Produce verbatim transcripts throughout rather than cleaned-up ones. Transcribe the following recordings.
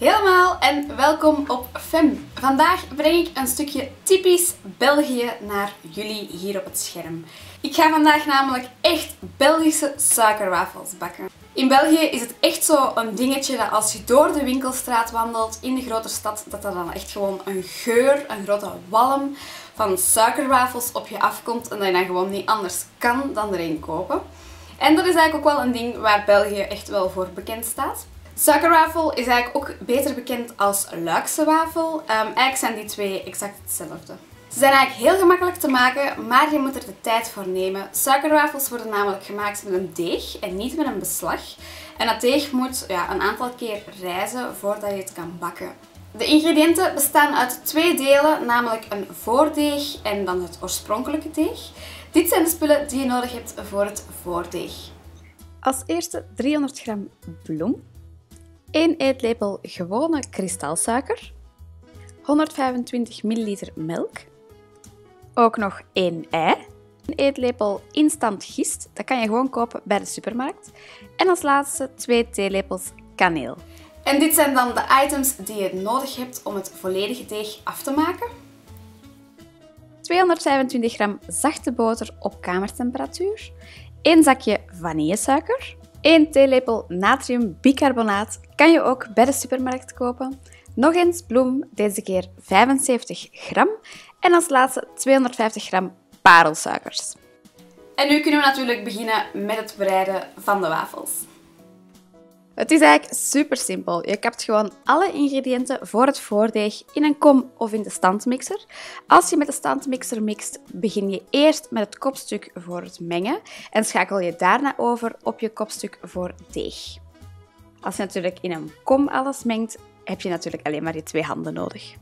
Helemaal en welkom op Fem. Vandaag breng ik een stukje typisch België naar jullie hier op het scherm. Ik ga vandaag namelijk echt Belgische suikerwafels bakken. In België is het echt zo een dingetje dat als je door de winkelstraat wandelt in de grote stad, dat er dan echt gewoon een geur, een grote walm van suikerwafels op je afkomt en dat je dan gewoon niet anders kan dan er een kopen. En dat is eigenlijk ook wel een ding waar België echt wel voor bekend staat. Suikerwafel is eigenlijk ook beter bekend als Luikse wafel. Um, eigenlijk zijn die twee exact hetzelfde. Ze zijn eigenlijk heel gemakkelijk te maken, maar je moet er de tijd voor nemen. Suikerwafels worden namelijk gemaakt met een deeg en niet met een beslag. En dat deeg moet ja, een aantal keer rijzen voordat je het kan bakken. De ingrediënten bestaan uit twee delen, namelijk een voordeeg en dan het oorspronkelijke deeg. Dit zijn de spullen die je nodig hebt voor het voordeeg. Als eerste driehonderd gram bloem, één eetlepel gewone kristalsuiker, honderdvijfentwintig milliliter melk, ook nog één ei, een eetlepel instant gist, dat kan je gewoon kopen bij de supermarkt, en als laatste twee theelepels kaneel. En dit zijn dan de items die je nodig hebt om het volledige deeg af te maken. tweehonderdvijfentwintig gram zachte boter op kamertemperatuur, één zakje vanillesuiker, één theelepel natriumbicarbonaat, kan je ook bij de supermarkt kopen, nog eens bloem, deze keer vijfenzeventig gram, en als laatste tweehonderdvijftig gram parelsuikers. En nu kunnen we natuurlijk beginnen met het bereiden van de wafels. Het is eigenlijk super simpel. Je kapt gewoon alle ingrediënten voor het voordeeg in een kom of in de standmixer. Als je met de standmixer mixt, begin je eerst met het kopstuk voor het mengen en schakel je daarna over op je kopstuk voor deeg. Als je natuurlijk in een kom alles mengt, heb je natuurlijk alleen maar je twee handen nodig.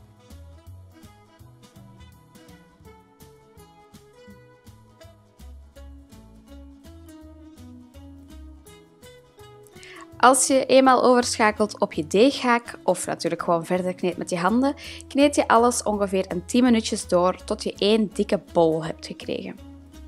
Als je eenmaal overschakelt op je deeghaak, of natuurlijk gewoon verder kneedt met je handen, kneed je alles ongeveer een tien minuutjes door tot je één dikke bol hebt gekregen.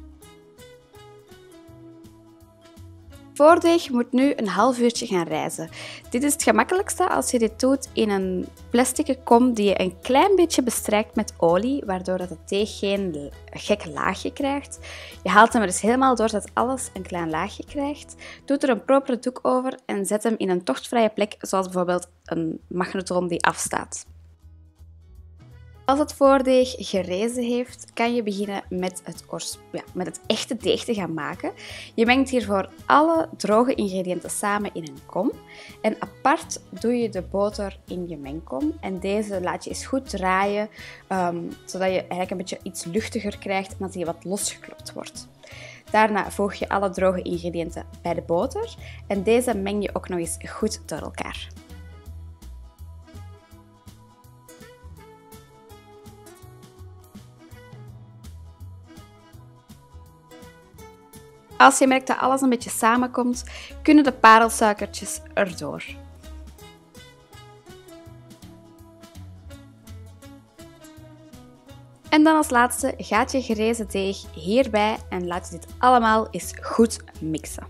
Voordeeg moet nu een half uurtje gaan rijzen. Dit is het gemakkelijkste als je dit doet in een plastic kom die je een klein beetje bestrijkt met olie, waardoor dat het deeg geen gek laagje krijgt. Je haalt hem er dus helemaal door dat alles een klein laagje krijgt. Doe er een propere doek over en zet hem in een tochtvrije plek, zoals bijvoorbeeld een magnetron die afstaat. Als het voordeeg gerezen heeft, kan je beginnen met het, ja, met het echte deeg te gaan maken. Je mengt hiervoor alle droge ingrediënten samen in een kom. En apart doe je de boter in je mengkom. En deze laat je eens goed draaien, um, zodat je eigenlijk een beetje iets luchtiger krijgt en dat die wat losgeklopt wordt. Daarna voeg je alle droge ingrediënten bij de boter. En deze meng je ook nog eens goed door elkaar. Als je merkt dat alles een beetje samenkomt, kunnen de parelsuikertjes erdoor. En dan als laatste gaat je gerezen deeg hierbij en laat je dit allemaal eens goed mixen.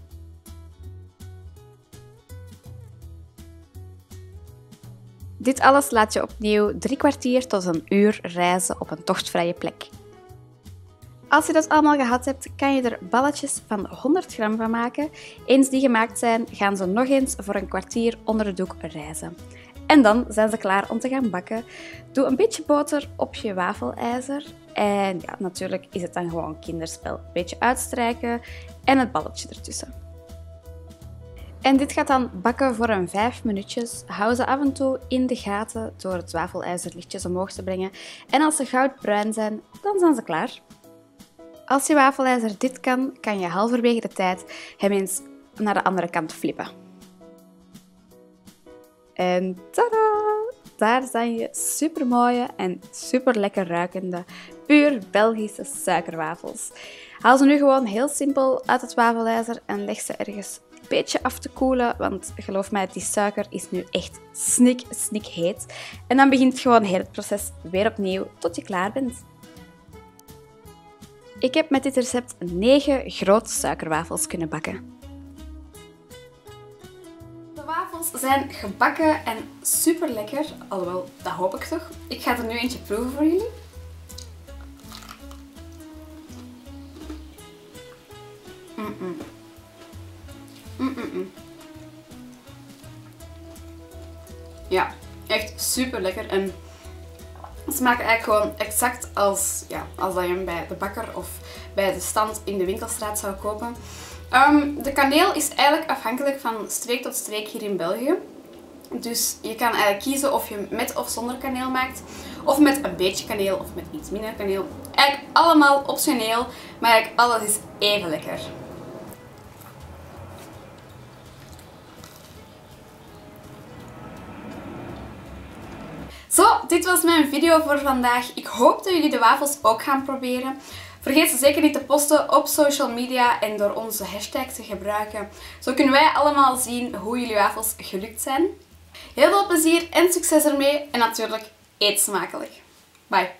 Dit alles laat je opnieuw drie kwartier tot een uur rijzen op een tochtvrije plek. Als je dat allemaal gehad hebt, kan je er balletjes van honderd gram van maken. Eens die gemaakt zijn, gaan ze nog eens voor een kwartier onder de doek rijzen. En dan zijn ze klaar om te gaan bakken. Doe een beetje boter op je wafelijzer. En ja, natuurlijk is het dan gewoon kinderspel. Een beetje uitstrijken en het balletje ertussen. En dit gaat dan bakken voor een vijf minuutjes. Hou ze af en toe in de gaten door het wafelijzer lichtjes omhoog te brengen. En als ze goudbruin zijn, dan zijn ze klaar. Als je wafelijzer dit kan, kan je halverwege de tijd hem eens naar de andere kant flippen. En tada! Daar zijn je supermooie en super lekker ruikende, puur Belgische suikerwafels. Haal ze nu gewoon heel simpel uit het wafelijzer en leg ze ergens een beetje af te koelen, want geloof mij, die suiker is nu echt snik, snik heet. En dan begint gewoon heel het proces weer opnieuw tot je klaar bent. Ik heb met dit recept negen grote suikerwafels kunnen bakken. De wafels zijn gebakken en super lekker. Alhoewel, dat hoop ik toch. Ik ga er nu eentje proeven voor jullie. Mm -mm. Mm -mm -mm. Ja, echt super lekker. En ze smaken eigenlijk gewoon exact als, ja, als dat je hem bij de bakker of bij de stand in de winkelstraat zou kopen. Um, de kaneel is eigenlijk afhankelijk van streek tot streek hier in België. Dus je kan eigenlijk kiezen of je met of zonder kaneel maakt. Of met een beetje kaneel of met iets minder kaneel. Eigenlijk allemaal optioneel, maar eigenlijk alles is even lekker. Zo, dit was mijn video voor vandaag. Ik hoop dat jullie de wafels ook gaan proberen. Vergeet ze zeker niet te posten op social media en door onze hashtag te gebruiken. Zo kunnen wij allemaal zien hoe jullie wafels gelukt zijn. Heel veel plezier en succes ermee en natuurlijk eet smakelijk. Bye!